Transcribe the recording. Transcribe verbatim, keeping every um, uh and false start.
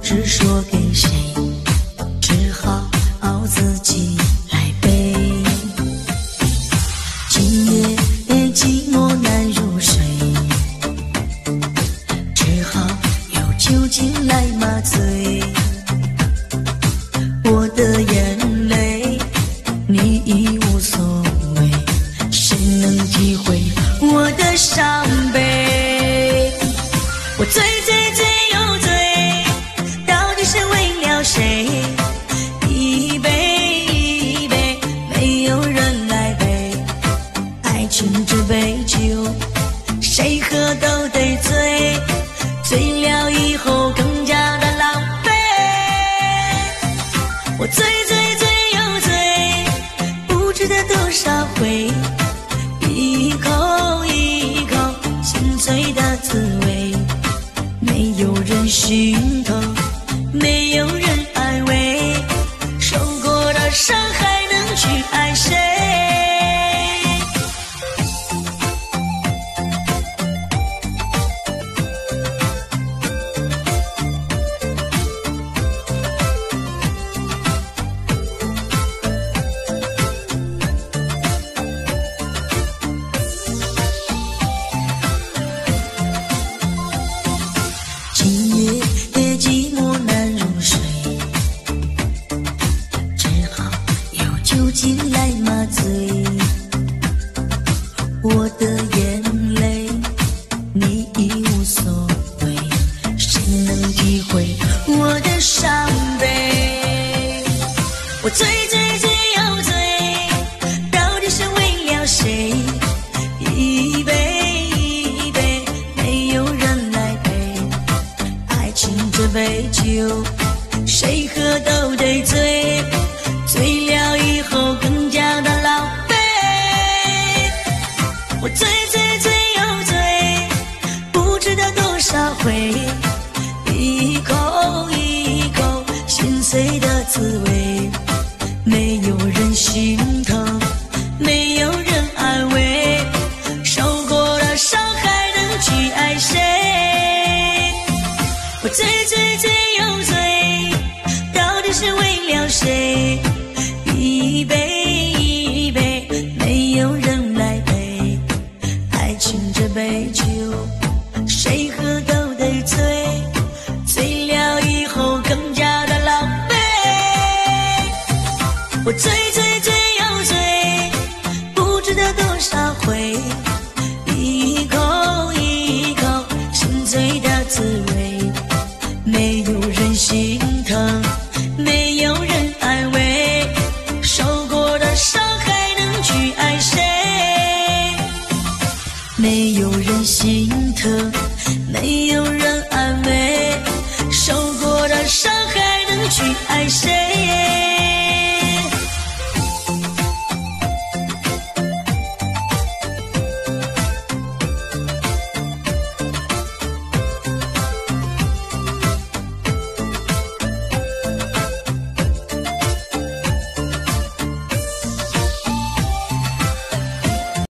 知说给谁，只好自己来背。今夜寂寞难入睡，只好有酒精来麻醉。我的眼泪你已无所谓，谁能体会我的伤悲？我醉醉醉又醉，到底是为了谁？一杯一杯，没有人来陪。爱情这杯酒，谁喝都得醉，醉了以后更加的狼狈。我醉醉醉又醉，不知道多少回，一口一口心醉的滋味，没有人心疼，没有人安慰，受过的伤还能去爱谁？今夜寂寞难入睡，只好有酒精来麻醉。我的眼泪你已无所谓，谁能体会我的伤悲？我醉醉醉又醉，到底是为了谁？一杯一杯，没有人来陪。爱情这杯酒，谁喝都得醉，醉了以后更加的狼狈。我醉醉醉又醉，不知道多少回，一口一口心碎的滋味，没有人心疼，没有人安慰，受过的伤还能去爱谁？我醉醉醉又醉，到底是为了谁？一杯一杯，没有人来陪。爱情这杯酒，谁喝都得醉，醉了以后更加的狼狈。我醉